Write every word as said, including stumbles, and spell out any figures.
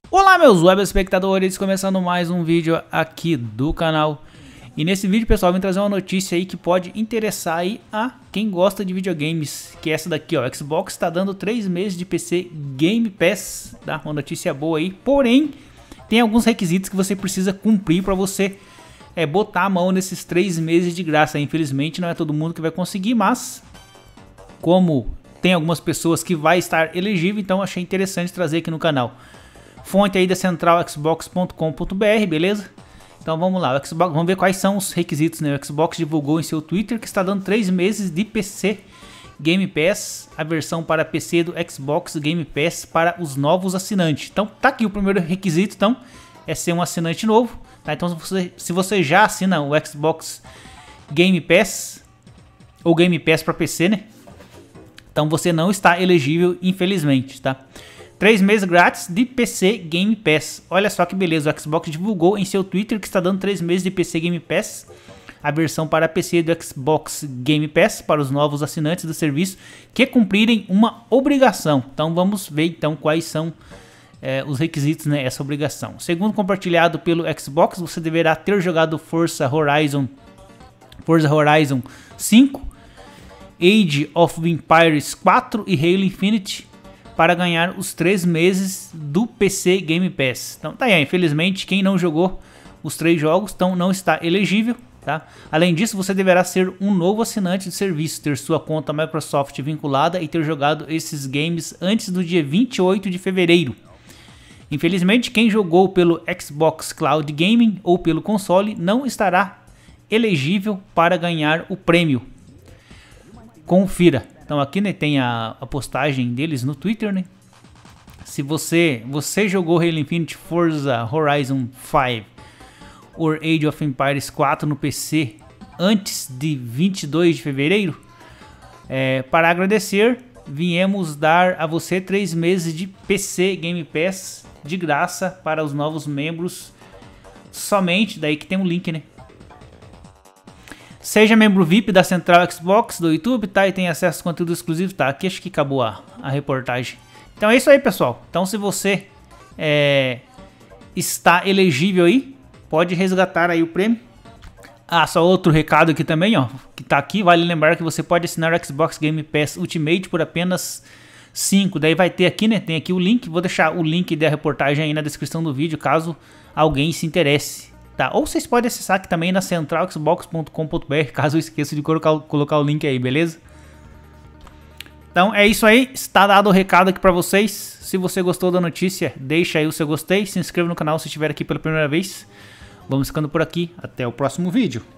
Olá meus web espectadores, começando mais um vídeo aqui do canal. E nesse vídeo, pessoal, eu vim trazer uma notícia aí que pode interessar aí a quem gosta de videogames, que é essa daqui, ó. O Xbox está dando três meses de P C Game Pass, tá? Uma notícia boa aí, porém tem alguns requisitos que você precisa cumprir para você é, botar a mão nesses três meses de graça. Infelizmente não é todo mundo que vai conseguir, mas como tem algumas pessoas que vai estar elegível, então achei interessante trazer aqui no canal. Fonte aí da central xbox ponto com ponto br, beleza? Então vamos lá, o Xbox, vamos ver quais são os requisitos, né? O Xbox divulgou em seu Twitter que está dando três meses de P C Game Pass, a versão para P C do Xbox Game Pass para os novos assinantes. Então tá aqui o primeiro requisito, então é ser um assinante novo, tá? Então se você, se você já assina o Xbox Game Pass ou Game Pass para P C, né? Então você não está elegível, infelizmente, tá? três meses grátis de P C Game Pass. Olha só que beleza, o Xbox divulgou em seu Twitter que está dando três meses de P C Game Pass, a versão para P C do Xbox Game Pass para os novos assinantes do serviço que cumprirem uma obrigação. Então vamos ver então quais são é, os requisitos, né, essa obrigação. Segundo compartilhado pelo Xbox, você deverá ter jogado Forza Horizon, Forza Horizon cinco, Age of Empires quatro e Halo Infinite para ganhar os três meses do P C Game Pass. Então tá aí, infelizmente quem não jogou os três jogos então não está elegível, tá? Além disso, você deverá ser um novo assinante de serviço, ter sua conta Microsoft vinculada e ter jogado esses games antes do dia vinte e oito de fevereiro. Infelizmente, quem jogou pelo Xbox Cloud Gaming ou pelo console não estará elegível para ganhar o prêmio. Confira. Então aqui, né, tem a, a postagem deles no Twitter, né? Se você, você jogou Halo Infinite, Forza Horizon cinco ou Age of Empires quatro no P C antes de vinte e dois de fevereiro, é, para agradecer, viemos dar a você três meses de P C Game Pass de graça para os novos membros somente, daí que tem um link, né? Seja membro V I P da Central Xbox do YouTube, tá? E tem acesso a conteúdo exclusivo, tá? Aqui acho que acabou a, a reportagem. Então é isso aí, pessoal. Então se você é, está elegível aí, pode resgatar aí o prêmio. Ah, só outro recado aqui também, ó, que tá aqui. Vale lembrar que você pode assinar o Xbox Game Pass Ultimate por apenas cinco. Daí vai ter aqui, né? Tem aqui o link. Vou deixar o link da reportagem aí na descrição do vídeo, caso alguém se interesse. Tá, ou vocês podem acessar aqui também na central xbox ponto com ponto br, caso eu esqueça de colocar, colocar o link aí, beleza? Então é isso aí, está dado o recado aqui pra vocês. Se você gostou da notícia, deixa aí o seu gostei, se inscreva no canal se estiver aqui pela primeira vez. Vamos ficando por aqui, até o próximo vídeo.